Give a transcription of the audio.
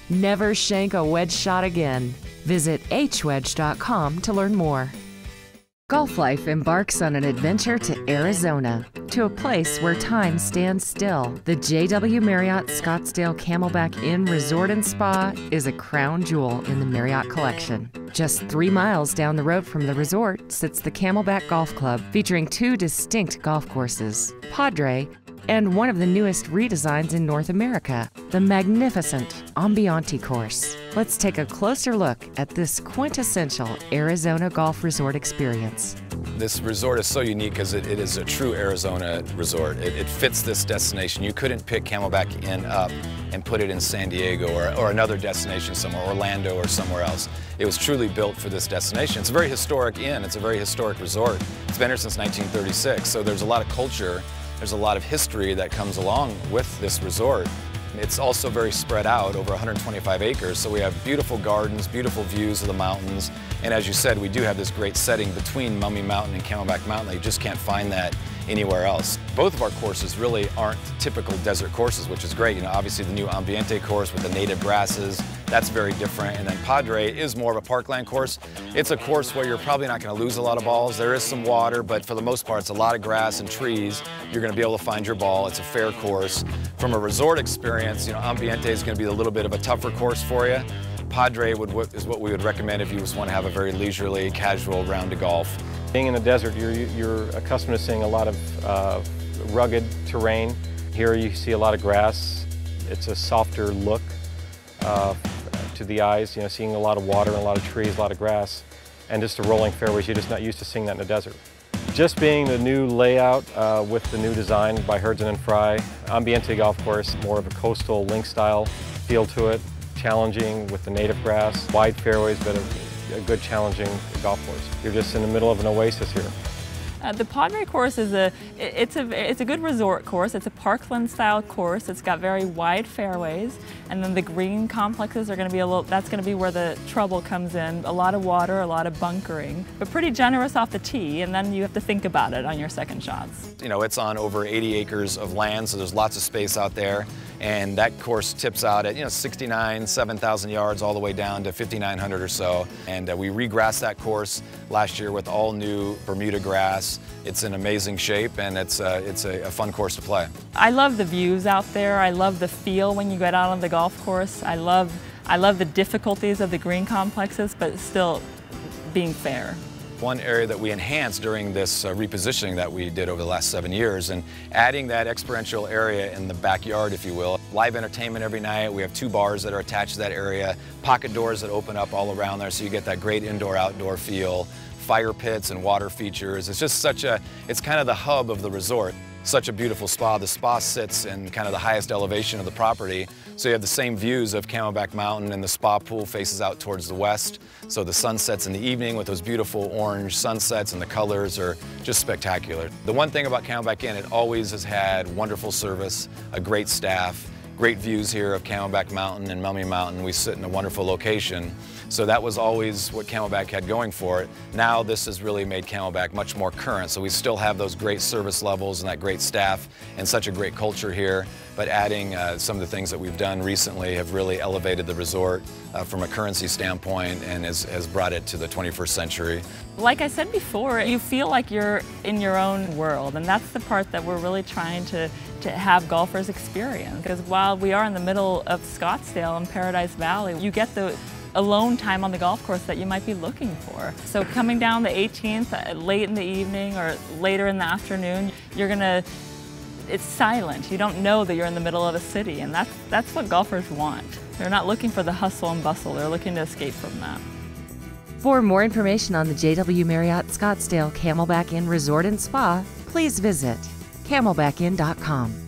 Never shank a wedge shot again. Visit hwedge.com to learn more. Golf Life embarks on an adventure to Arizona, to a place where time stands still. The JW Marriott Scottsdale Camelback Inn Resort and Spa is a crown jewel in the Marriott collection. Just 3 miles down the road from the resort sits the Camelback Golf Club, featuring 2 distinct golf courses, Padre, and one of the newest redesigns in North America, the magnificent Ambiente course. Let's take a closer look at this quintessential Arizona golf resort experience. This resort is so unique because it is a true Arizona resort. It fits this destination. You couldn't pick Camelback Inn up and put it in San Diego or another destination somewhere, Orlando or somewhere else. It was truly built for this destination. It's a very historic inn. It's a very historic resort. It's been here since 1936, so there's a lot of culture. There's a lot of history that comes along with this resort. It's also very spread out, over 125 acres, so we have beautiful gardens, beautiful views of the mountains, and as you said, we do have this great setting between Mummy Mountain and Camelback Mountain. You just can't find that anywhere else. Both of our courses really aren't typical desert courses, which is great. You know, obviously the new Ambiente course with the native grasses, that's very different. And then Padre is more of a parkland course. It's a course where you're probably not going to lose a lot of balls. There is some water, but for the most part, it's a lot of grass and trees. You're going to be able to find your ball. It's a fair course. From a resort experience, you know, Ambiente is going to be a little bit of a tougher course for you. Padre is what we would recommend if you just want to have a very leisurely, casual round of golf. Being in the desert, you're accustomed to seeing a lot of rugged terrain. Here you see a lot of grass. It's a softer look to the eyes, you know, seeing a lot of water, a lot of trees, a lot of grass, and just the rolling fairways. You're just not used to seeing that in the desert. Just being the new layout with the new design by Herdson and Fry, Ambiente golf course, more of a coastal link style feel to it, challenging with the native grass, wide fairways, but a good challenging golf course. You're just in the middle of an oasis here. The Padre course is a good resort course. It's a parkland style course. It's got very wide fairways, and then the green complexes are going to be that's going to be where the trouble comes in. A lot of water, a lot of bunkering, but pretty generous off the tee, and then you have to think about it on your second shots. You know, it's on over 80 acres of land, so there's lots of space out there. And that course tips out at, you know, 69, 7,000 yards all the way down to 5,900 or so. And we regrassed that course last year with all new Bermuda grass. It's in amazing shape, and it's a fun course to play. I love the views out there. I love the feel when you get out on the golf course. I love the difficulties of the green complexes, but still being fair. One area that we enhanced during this repositioning that we did over the last 7 years, and adding that experiential area in the backyard, if you will. Live entertainment every night. We have 2 bars that are attached to that area, pocket doors that open up all around there, so you get that great indoor-outdoor feel, fire pits and water features. It's just it's kind of the hub of the resort. Such a beautiful spa. The spa sits in kind of the highest elevation of the property, so you have the same views of Camelback Mountain, and the spa pool faces out towards the west. So the sun sets in the evening with those beautiful orange sunsets, and the colors are just spectacular. The one thing about Camelback Inn, it always has had wonderful service, a great staff, great views here of Camelback Mountain and Mummy Mountain. We sit in a wonderful location. So that was always what Camelback had going for it. Now this has really made Camelback much more current. So we still have those great service levels and that great staff and such a great culture here. But adding some of the things that we've done recently have really elevated the resort from a currency standpoint, and has brought it to the 21st century. Like I said before, you feel like you're in your own world, and that's the part that we're really trying to have golfers experience. Because while we are in the middle of Scottsdale and Paradise Valley, you get the alone time on the golf course that you might be looking for. So coming down the 18th late in the evening or later in the afternoon, it's silent. You don't know that you're in the middle of a city, and that's what golfers want. They're not looking for the hustle and bustle. They're looking to escape from that. For more information on the JW Marriott Scottsdale Camelback Inn Resort and Spa, please visit CamelBackInn.com.